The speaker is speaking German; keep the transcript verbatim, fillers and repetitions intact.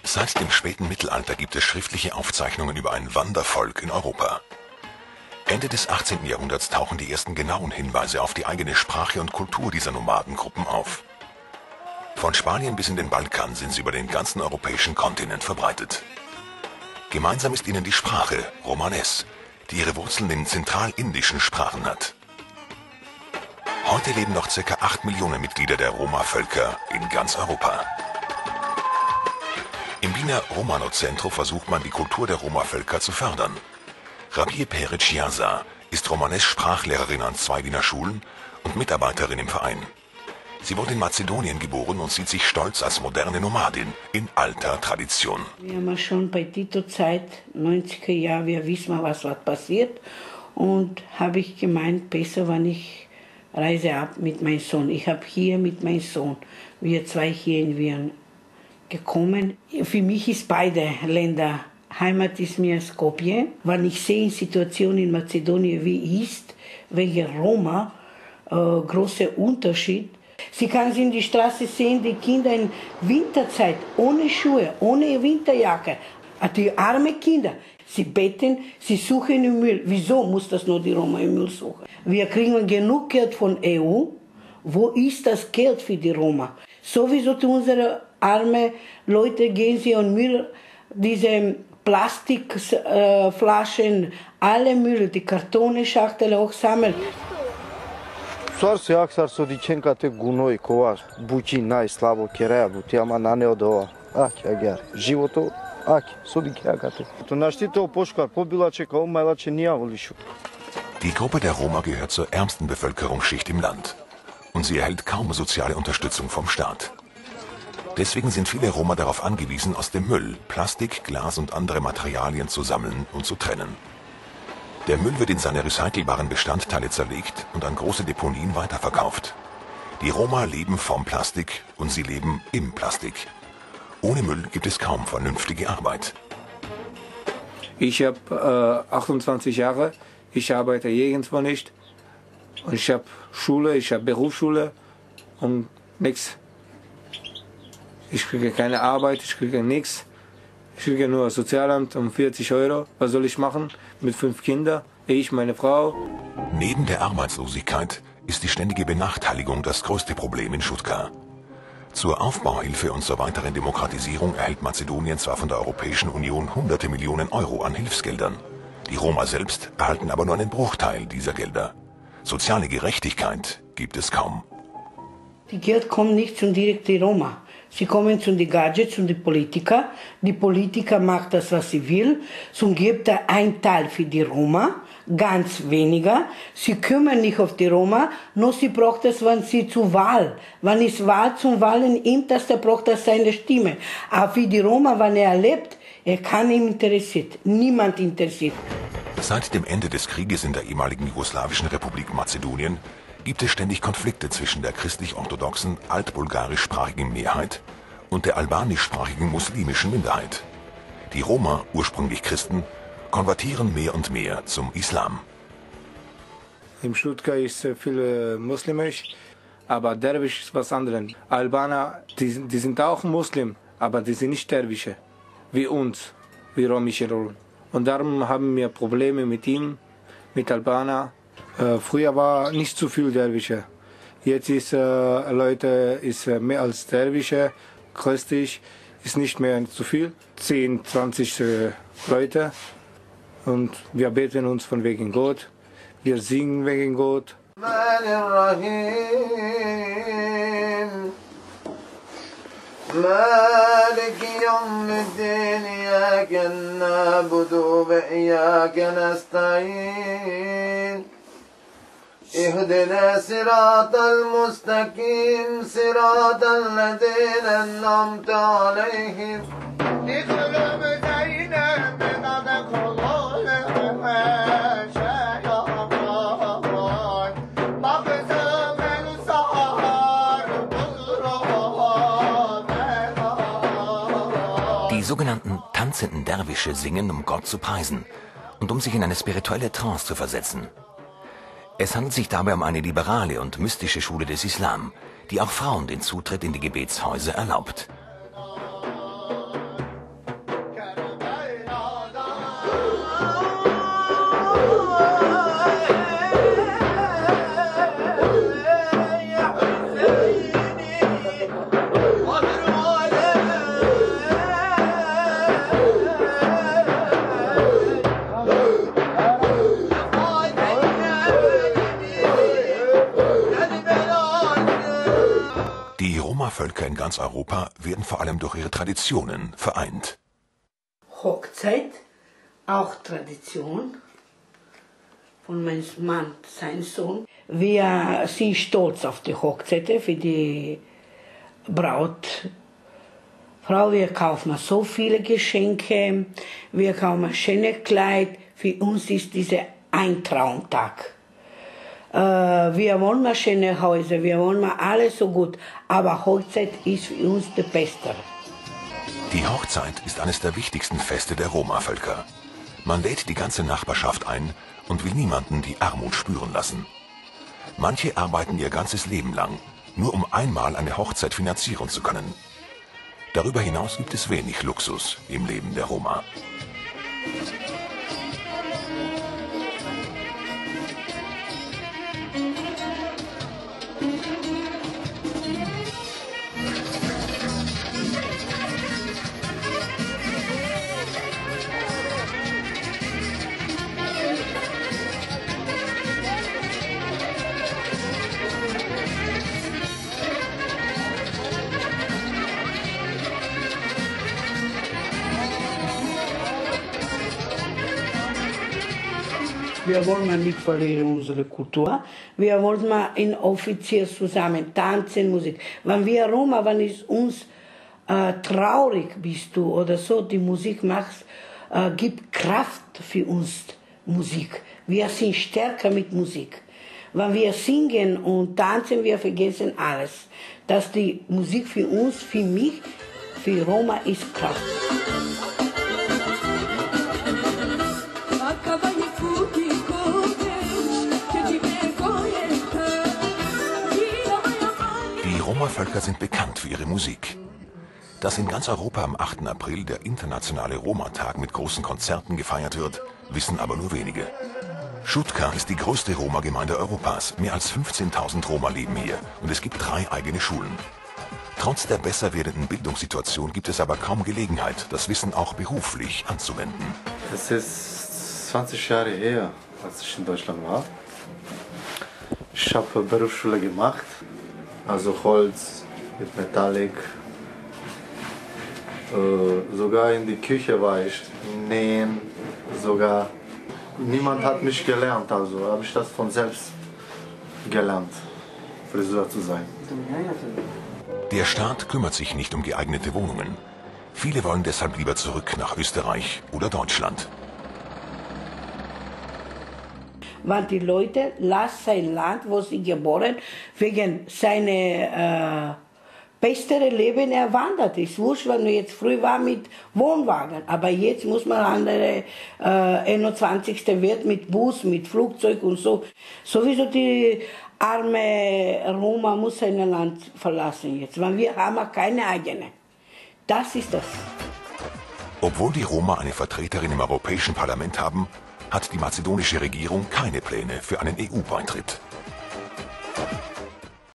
Seit dem späten Mittelalter gibt es schriftliche Aufzeichnungen über ein Wandervolk in Europa. Ende des achtzehnten Jahrhunderts tauchen die ersten genauen Hinweise auf die eigene Sprache und Kultur dieser Nomadengruppen auf. Von Spanien bis in den Balkan sind sie über den ganzen europäischen Kontinent verbreitet. Gemeinsam ist ihnen die Sprache Romanes, die ihre Wurzeln in zentralindischen Sprachen hat. Heute leben noch ca. acht Millionen Mitglieder der Roma-Völker in ganz Europa. Im Wiener Romano-Centro versucht man, die Kultur der Roma-Völker zu fördern. Rabie Peric-Jaza ist Romanes-Sprachlehrerin an zwei Wiener Schulen und Mitarbeiterin im Verein. Sie wurde in Mazedonien geboren und sieht sich stolz als moderne Nomadin in alter Tradition. Wir haben schon bei Tito-Zeit, neunziger Jahre, wir wissen, was was passiert. Und habe ich gemeint, besser, wenn ich reise ab mit meinem Sohn. Ich habe hier mit meinem Sohn, wir zwei hier in Wien gekommen. Für mich ist beide Länder, Heimat ist mir Skopje. Wenn ich sehe die Situation in Mazedonien, wie ist, welche Roma, äh, großer Unterschied. Sie kann in die Straße sehen, die Kinder in Winterzeit, ohne Schuhe, ohne Winterjacke. Die armen Kinder, sie beten, sie suchen im Müll. Wieso muss das nur die Roma im Müll suchen? Wir kriegen genug Geld von E U. Wo ist das Geld für die Roma? Sowieso zu unseren armen Leute gehen sie und Müll, diese Plastikflaschen, äh, alle Müll, die Kartonenschachtel auch sammeln. Soarse aksar sodicenca te gunoi koas buci nai slabo kerea buti ama naneo do aki agar životo aki sodiceagate to naštite opoškar pobilače kao majlače nijavolišu. Die Gruppe der Roma gehört zur ärmsten Bevölkerungsschicht im Land und sie erhält kaum soziale Unterstützung vom Staat. Deswegen sind viele Roma darauf angewiesen, aus dem Müll Plastik, Glas und andere Materialien zu sammeln und zu trennen. Der Müll wird in seine recycelbaren Bestandteile zerlegt und an große Deponien weiterverkauft. Die Roma leben vom Plastik und sie leben im Plastik. Ohne Müll gibt es kaum vernünftige Arbeit. Ich habe äh, achtundzwanzig Jahre, ich arbeite irgendwo nicht. Und ich habe Schule, ich habe Berufsschule und nichts. Ich kriege keine Arbeit, ich kriege nichts. Ich kriege nur Sozialamt um vierzig Euro. Was soll ich machen mit fünf Kindern? Ich, meine Frau. Neben der Arbeitslosigkeit ist die ständige Benachteiligung das größte Problem in Schutka. Zur Aufbauhilfe und zur weiteren Demokratisierung erhält Mazedonien zwar von der Europäischen Union hunderte Millionen Euro an Hilfsgeldern. Die Roma selbst erhalten aber nur einen Bruchteil dieser Gelder. Soziale Gerechtigkeit gibt es kaum. Die Geld kommt nicht zum direkt die Roma. Sie kommen zu den Gadgets und den Politiker. Die Politiker macht das, was sie will. So gibt er einen Teil für die Roma, ganz weniger. Sie kümmern nicht auf die Roma, nur sie braucht es, wenn sie zur Wahl. Wenn es Wahl zum Wahlen nimmt, das, dann braucht er seine Stimme. Aber für die Roma, wenn er lebt, er kann ihm interessiert. Niemand interessiert. Seit dem Ende des Krieges in der ehemaligen jugoslawischen Republik Mazedonien gibt es ständig Konflikte zwischen der christlich-orthodoxen, altbulgarischsprachigen Mehrheit und der albanischsprachigen muslimischen Minderheit. Die Roma, ursprünglich Christen, konvertieren mehr und mehr zum Islam. Im Stuttgart ist viel muslimisch, aber Derwisch ist was anderes. Albaner, die, die sind auch Muslim, aber die sind nicht Derwische, wie uns, wie römische Rollen. Und darum haben wir Probleme mit ihm, mit Albaner. Äh, früher war nicht zu viel Derwische. Jetzt ist äh, Leute ist äh, mehr als Derwische, christlich ist nicht mehr zu viel, zehn, zwanzig äh, Leute. Und wir beten uns von wegen Gott, wir singen wegen Gott. مالك يوم الدين إياك نعبد وإياك نستعين اهدنا صراط المستقيم صراط الذين أنعمت عليهم Die sogenannten tanzenden Derwische singen, um Gott zu preisen und um sich in eine spirituelle Trance zu versetzen. Es handelt sich dabei um eine liberale und mystische Schule des Islam, die auch Frauen den Zutritt in die Gebetshäuser erlaubt. Roma-Völker in ganz Europa werden vor allem durch ihre Traditionen vereint. Hochzeit, auch Tradition von meinem Mann, sein Sohn. Wir sind stolz auf die Hochzeiten für die Braut. Frau, wir kaufen so viele Geschenke, wir kaufen ein schönes Kleid. Für uns ist dieser ein Traumtag. Äh, wir wollen mal schöne Häuser, wir wollen mal alles so gut, aber Hochzeit ist für uns der Beste. Die Hochzeit ist eines der wichtigsten Feste der Roma-Völker. Man lädt die ganze Nachbarschaft ein und will niemanden die Armut spüren lassen. Manche arbeiten ihr ganzes Leben lang, nur um einmal eine Hochzeit finanzieren zu können. Darüber hinaus gibt es wenig Luxus im Leben der Roma. Wir wollen mal nicht verlieren unsere Kultur. Wir wollen mal in offiziell zusammen tanzen, Musik. Wenn wir Roma, wenn es uns äh, traurig bist du oder so, die Musik machst, äh, gibt Kraft für uns Musik. Wir sind stärker mit Musik. Wenn wir singen und tanzen, wir vergessen alles. Dass die Musik für uns, für mich, für Roma ist Kraft. Die Roma-Völker sind bekannt für ihre Musik. Dass in ganz Europa am achten April der internationale Roma-Tag mit großen Konzerten gefeiert wird, wissen aber nur wenige. Schutka ist die größte Roma-Gemeinde Europas. Mehr als fünfzehntausend Roma leben hier und es gibt drei eigene Schulen. Trotz der besser werdenden Bildungssituation gibt es aber kaum Gelegenheit, das Wissen auch beruflich anzuwenden. Es ist zwanzig Jahre her, als ich in Deutschland war. Ich habe Berufsschule gemacht, also Holz mit Metallic. Äh, sogar in die Küche war ich nähen, sogar. Niemand hat mich gelernt, also habe ich das von selbst gelernt, Friseur zu sein. Der Staat kümmert sich nicht um geeignete Wohnungen. Viele wollen deshalb lieber zurück nach Österreich oder Deutschland. Weil die Leute lassen sein Land, wo sie geboren, wegen seiner äh, besseren Leben erwandert ist. Wurscht, wenn du jetzt früh war mit Wohnwagen, aber jetzt muss man andere äh, einundzwanzigste Welt mit Bus, mit Flugzeug und so. Sowieso die arme Roma muss sein Land verlassen jetzt, weil wir haben keine eigene. Das ist das. Obwohl die Roma eine Vertreterin im Europäischen Parlament haben, hat die mazedonische Regierung keine Pläne für einen E U-Beitritt.